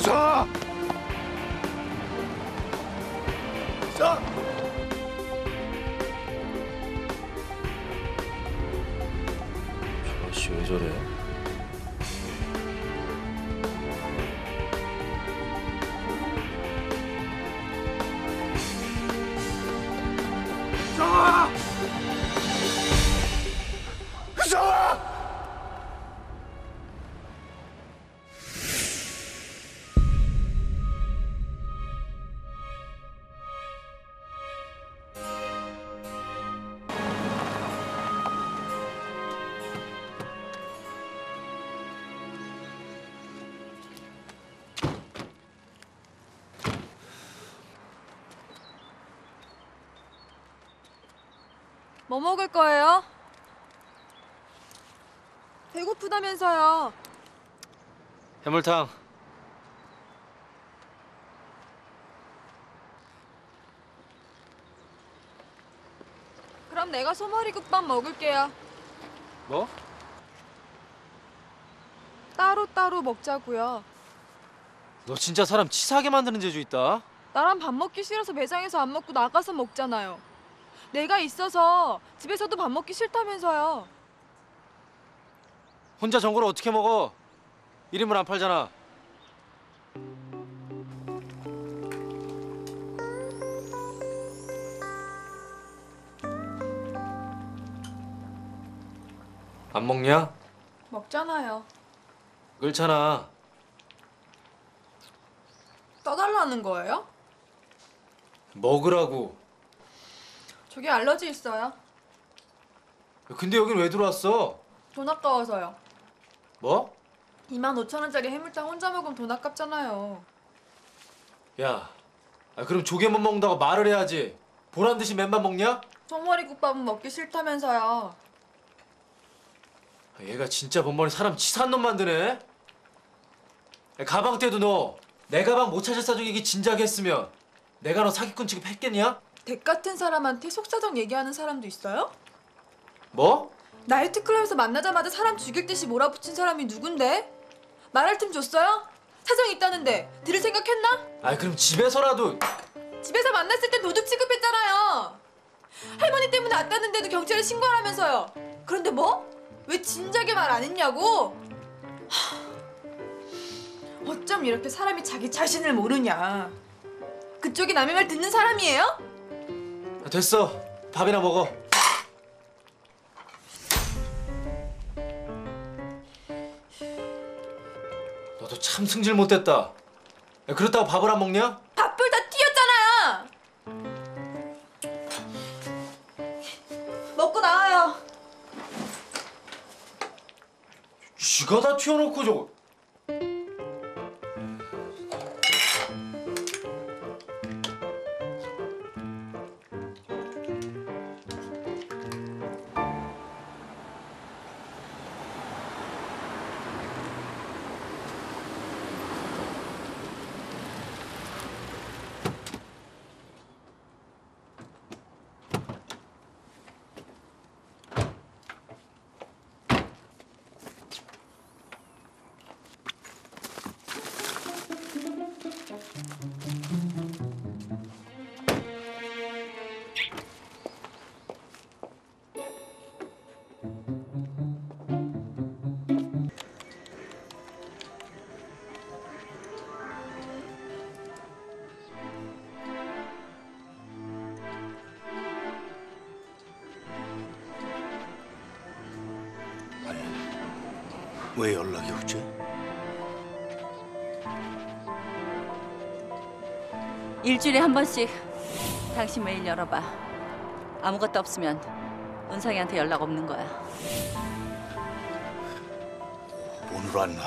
자! 자! 저 아저씨 왜 저래? 정아! 정아! 뭐 먹을 거예요? 배고프다면서요. 해물탕. 그럼 내가 소머리국밥 먹을게요. 뭐? 따로따로 먹자고요. 너 진짜 사람 치사하게 만드는 재주 있다. 나랑 밥 먹기 싫어서 매장에서 안 먹고 나가서 먹잖아요. 내가 있어서 집에서도 밥 먹기 싫다면서요. 혼자 전골을 어떻게 먹어? 1인분 안 팔잖아. 안 먹냐? 먹잖아요. 끓잖아. 떠달라는 거예요? 먹으라고. 저기 알러지 있어요. 근데 여긴 왜 들어왔어? 돈 아까워서요. 뭐? 25,000원짜리 해물탕 혼자 먹으면 돈 아깝잖아요. 야, 그럼 조개만 먹는다고 말을 해야지. 보란 듯이 맨밥 먹냐? 소머리국밥은 먹기 싫다면서요. 얘가 진짜 번번이 사람 치사한 놈 만드네. 가방 때도 너 내 가방 못 찾을 사정 얘기 진작에 했으면 내가 너 사기꾼 취급했겠냐? 댁 같은 사람한테 속사정 얘기하는 사람도 있어요? 뭐? 나이트클럽에서 만나자마자 사람 죽일 듯이 몰아붙인 사람이 누군데? 말할 틈 줬어요? 사정 있다는데 들을 생각했나? 그럼 집에서라도. 집에서 만났을 땐 도둑 취급했잖아요. 할머니 때문에 왔다는데도 경찰에 신고하라면서요. 그런데 뭐? 왜 진작에 말 안 했냐고? 어쩜 이렇게 사람이 자기 자신을 모르냐. 그쪽이 남의 말 듣는 사람이에요? 됐어. 밥이나 먹어. 너도 참 승질 못됐다. 그렇다고 밥을 안 먹냐? 밥풀 다 튀었잖아요. 먹고 나와요. 쥐가 다 튀어놓고 저거. 왜 연락이 없지? 일주일에 한 번씩 당신 메일 열어봐. 아무것도 없으면 은상이한테 연락 없는 거야. 오늘 왔나?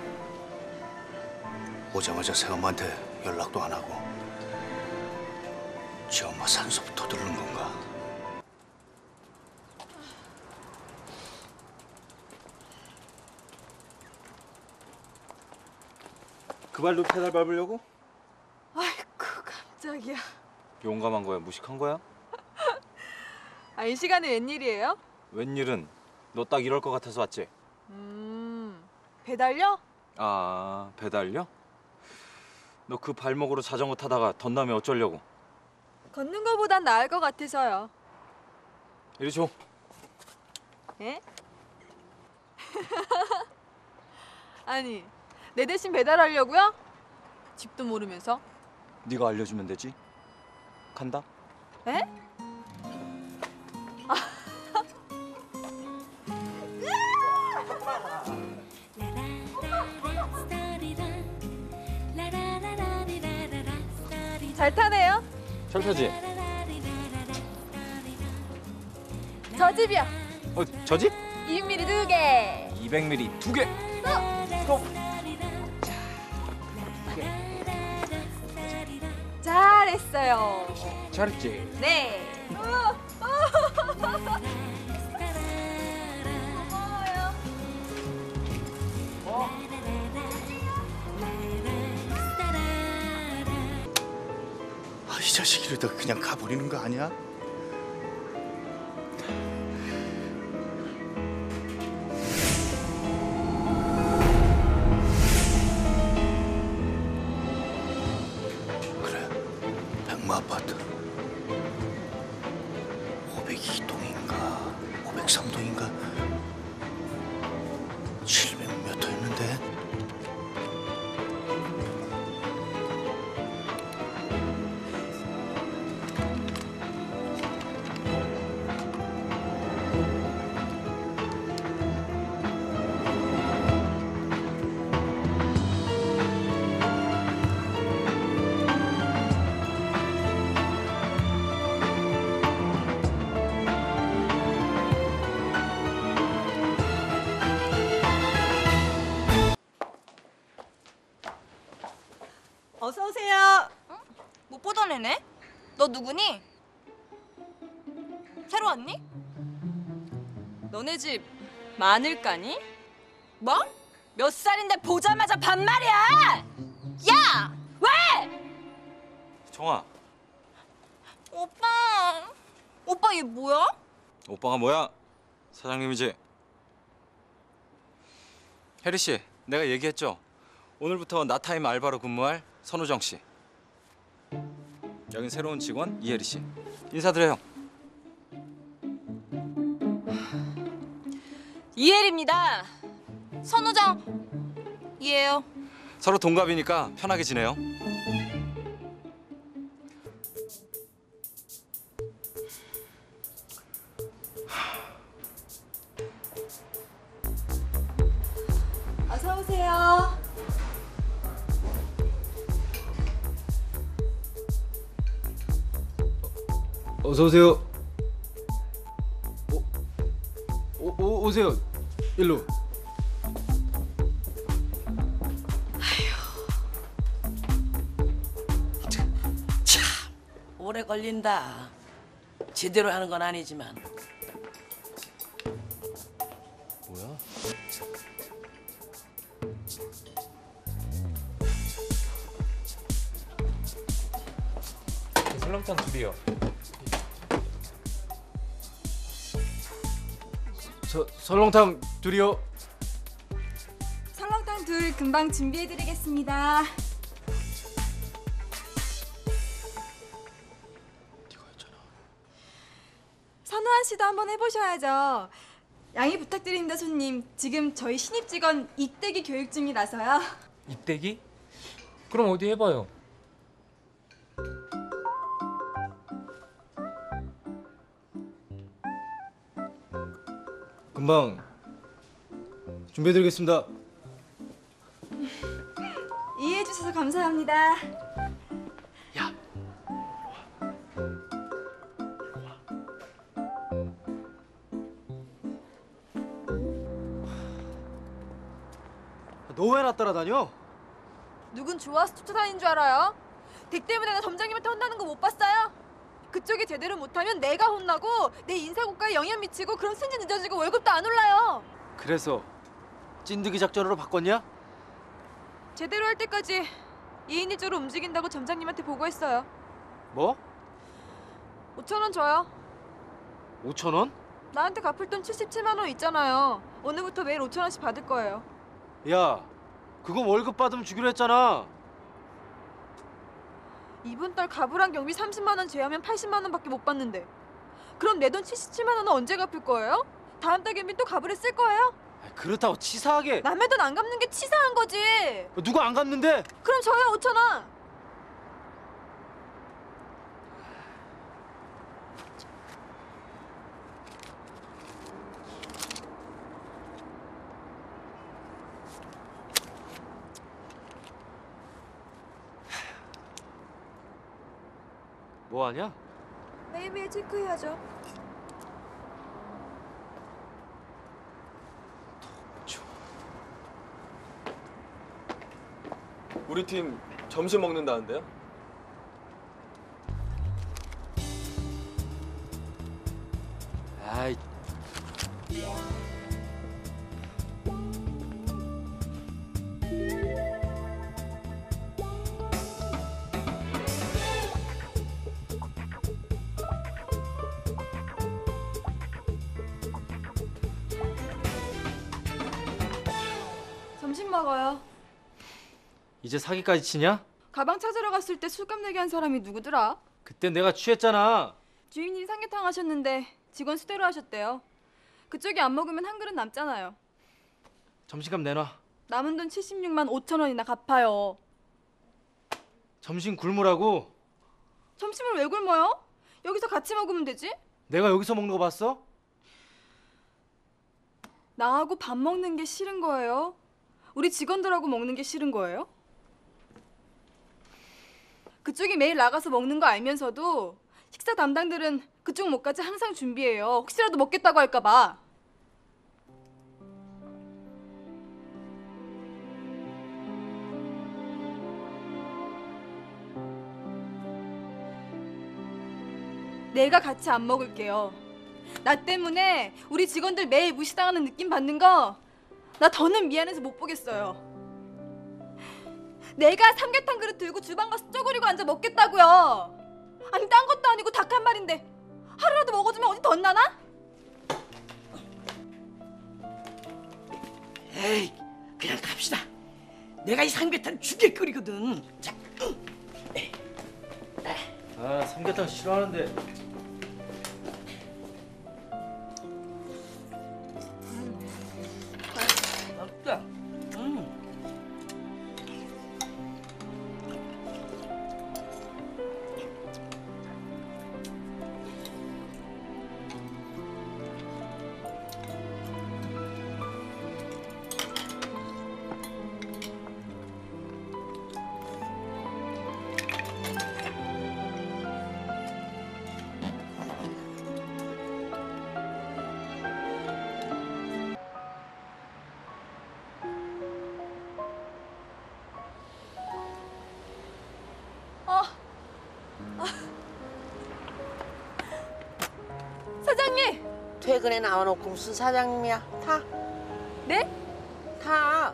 오자마자 새엄마한테 연락도 안 하고 지 엄마 산소부터 들른 건가? 그 발로 페달 밟으려고? 아이고 깜짝이야. 용감한 거야? 무식한 거야? 이 시간에 웬일이에요? 웬일은 너 딱 이럴 것 같아서 왔지? 배달요? 아, 배달요? 너 그 발목으로 자전거 타다가 덧나면 어쩌려고? 걷는 거보단 나을 것 같아서요. 이리 줘. 예? 아니, 내 대신 배달하려고요? 집도 모르면서. 네가 알려주면 되지. 간다. 에? 잘 타네요. 잘 타지? 저 집이요. 저 집? 200ml 2개. 200ml 2개. 잘했어요. 잘했지. 네. 고마워요. 아, 이 자식 이러다 그냥 가버리는 거 아니야? 그래, 백마 아파트 502동인가 503동인가 700몇 호였는데. 어서 오세요. 못 보던 애네? 너 누구니? 새로 왔니? 너네 집 마늘 까니? 뭐? 몇 살인데 보자마자 반말이야! 야! 왜? 정아, 오빠. 오빠 얘 뭐야? 오빠가 뭐야? 사장님이지. 혜리 씨, 내가 얘기했죠. 오늘부터 나타임 알바로 근무할 선우정 씨. 여긴 새로운 직원 이혜리 씨. 인사드려요. 이혜리입니다. 선우정 이에요. 서로 동갑이니까 편하게 지내요. 어서 오세요. 어서 오세요. 오세요. 일로. 오래 걸린다. 제대로 하는 건 아니지만. 뭐야? 설렁탕 둘이요. 설렁탕 둘이요. 설렁탕 둘 금방 준비해드리겠습니다. 선우한 씨도 한번 해보셔야죠. 양해 부탁드립니다, 손님. 지금 저희 신입 직원 이떼기 교육 중이라서요. 이때기? 그럼 어디 해봐요. 금방 준비해드리겠습니다. 이해해 주셔서 감사합니다. 너 왜 나 따라다녀? 누군 좋아서 쫓아다닌 줄 알아요? 댁 때문에 나 점장님한테 혼나는 거 못 봤어요? 그쪽이 제대로 못하면 내가 혼나고 내 인사고과에 영향 미치고 그럼 승진 늦어지고 월급도 안 올라요. 그래서 찐득이 작전으로 바꿨냐? 제대로 할 때까지 2인 1조로 움직인다고 점장님한테 보고했어요. 뭐? 5,000원 줘요. 5,000원? 나한테 갚을 돈 77만 원 있잖아요. 오늘부터 매일 5,000원씩 받을 거예요. 야, 그거 월급 받으면 주기로 했잖아. 이번 달 가불한 경비 30만 원 제하면 80만 원밖에 못 받는데 그럼 내 돈 77만 원은 언제 갚을 거예요? 다음 달 경비 또 가불에 쓸 거예요? 그렇다고 치사하게. 남의 돈 안 갚는 게 치사한 거지. 누가 안 갚는데? 그럼 저요 5천 원. 뭐 하냐? 매일매일 체크해야죠. 우리 팀 점심 먹는다는데요? 아이. 점심 먹어요. 이제 사기까지 치냐? 가방 찾으러 갔을 때 술값 내게 한 사람이 누구더라? 그때 내가 취했잖아. 주인님이 삼계탕 하셨는데 직원 수대로 하셨대요. 그쪽이 안 먹으면 한 그릇 남잖아요. 점심값 내놔. 남은 돈 76만 5천 원이나 갚아요. 점심 굶으라고. 점심을 왜 굶어요? 여기서 같이 먹으면 되지? 내가 여기서 먹는 거 봤어? 나하고 밥 먹는 게 싫은 거예요? 우리 직원들하고 먹는 게 싫은 거예요? 그쪽이 매일 나가서 먹는 거 알면서도 식사 담당들은 그쪽 못까지 항상 준비해요. 혹시라도 먹겠다고 할까 봐. 내가 같이 안 먹을게요. 나 때문에 우리 직원들 매일 무시당하는 느낌 받는 거 나 더는 미안해서 못 보겠어요. 내가 삼계탕 그릇 들고 주방 가서 쪼그리고 앉아 먹겠다고요. 아니 딴 것도 아니고 닭 한 마리인데 하루라도 먹어주면 어디 덧나나? 에이, 그냥 갑시다. 내가 이 삼계탕 죽게 끓이거든. 자, 아, 삼계탕 싫어하는데. 없다. 사장님! 퇴근에 나와놓고 무슨 사장님이야? 타. 네? 타.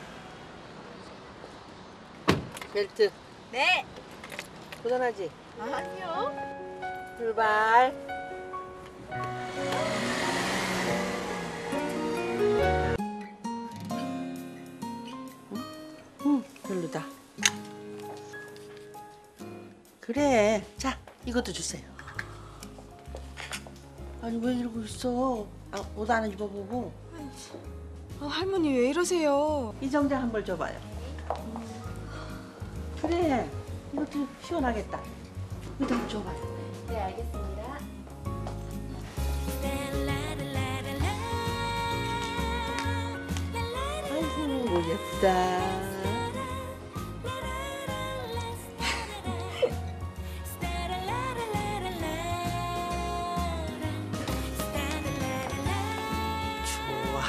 벨트. 네. 고전하지? 아니요. 출발. 별로다. 그래. 자, 이것도 주세요. 아니 왜 이러고 있어? 아, 옷 하나 입어보고. 할머니 왜 이러세요? 이 정장 한 벌 줘봐요. 그래. 이것도 시원하겠다. 이거 좀 줘봐요. 네, 알겠습니다. 아이고 예쁘다. 좋아.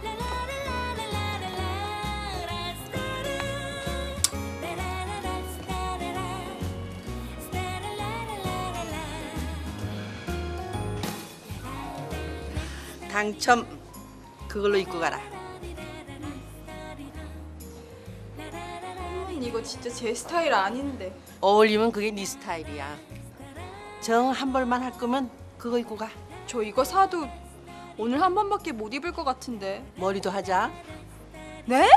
당첨. 그걸로 입고 가라. 할머니 이거 진짜 제 스타일 아닌데. 어울리면 그게 네 스타일이야. 정 한 벌만 할 거면 그거 입고 가. 저 이거 사도 오늘 한 번밖에 못 입을 것 같은데. 머리도 하자. 네?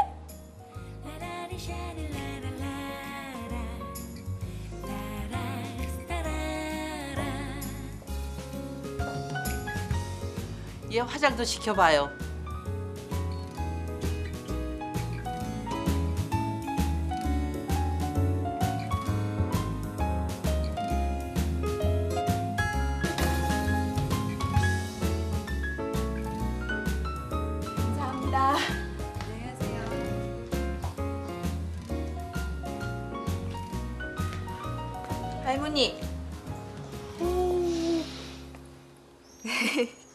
얘 화장도 시켜봐요. 감사합니다. 안녕하세요. 할머니.